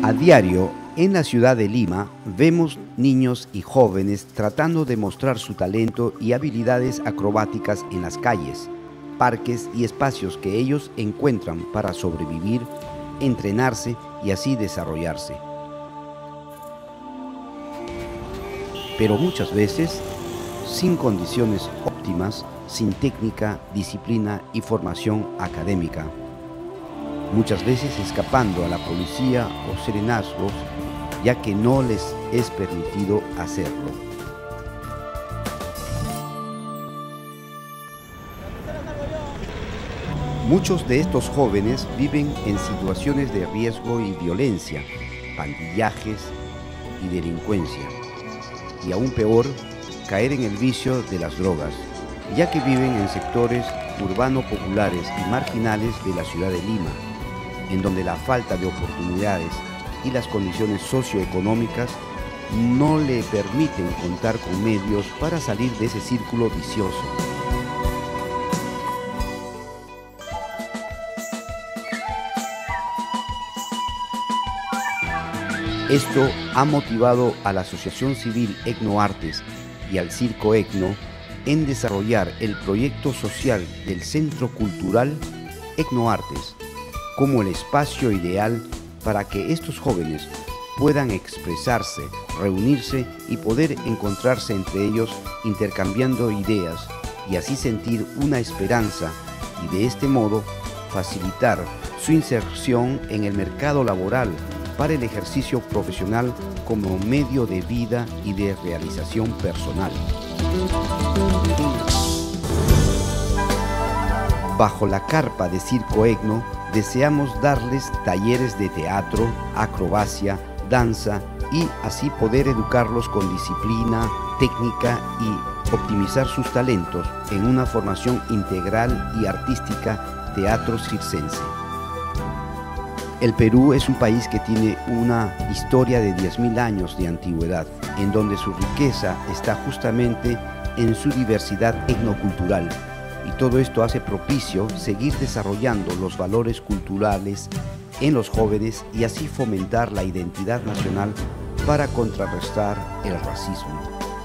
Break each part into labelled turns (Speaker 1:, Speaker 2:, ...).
Speaker 1: A diario, en la ciudad de Lima, vemos niños y jóvenes tratando de mostrar su talento y habilidades acrobáticas en las calles, parques y espacios que ellos encuentran para sobrevivir, entrenarse y así desarrollarse. Pero muchas veces, sin condiciones óptimas, sin técnica, disciplina y formación académica. Muchas veces escapando a la policía o serenazgos, ya que no les es permitido hacerlo. Muchos de estos jóvenes viven en situaciones de riesgo y violencia, pandillajes y delincuencia, y aún peor, caer en el vicio de las drogas, ya que viven en sectores urbano-populares y marginales de la ciudad de Lima, en donde la falta de oportunidades y las condiciones socioeconómicas no le permiten contar con medios para salir de ese círculo vicioso. Esto ha motivado a la Asociación Civil Etnoartes y al Circo Etno en desarrollar el proyecto social del Centro Cultural Etnoartes como el espacio ideal para que estos jóvenes puedan expresarse, reunirse y poder encontrarse entre ellos intercambiando ideas y así sentir una esperanza y de este modo facilitar su inserción en el mercado laboral para el ejercicio profesional como medio de vida y de realización personal. Bajo la carpa de Circo Etno, deseamos darles talleres de teatro, acrobacia, danza y así poder educarlos con disciplina, técnica y optimizar sus talentos en una formación integral y artística teatro circense. El Perú es un país que tiene una historia de 10.000 años de antigüedad, en donde su riqueza está justamente en su diversidad etnocultural. Y todo esto hace propicio seguir desarrollando los valores culturales en los jóvenes y así fomentar la identidad nacional para contrarrestar el racismo.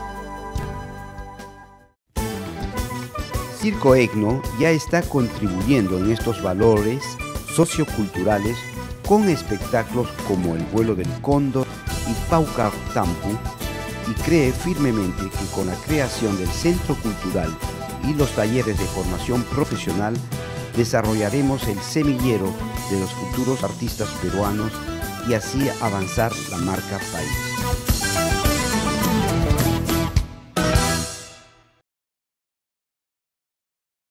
Speaker 1: Circo Etno ya está contribuyendo en estos valores socioculturales con espectáculos como El vuelo del cóndor y Paucar Tampu, y cree firmemente que con la creación del Centro Cultural y los talleres de formación profesional desarrollaremos el semillero de los futuros artistas peruanos y así avanzar la marca país.